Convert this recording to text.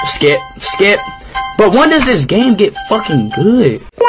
Skip. But when does this game get fucking good?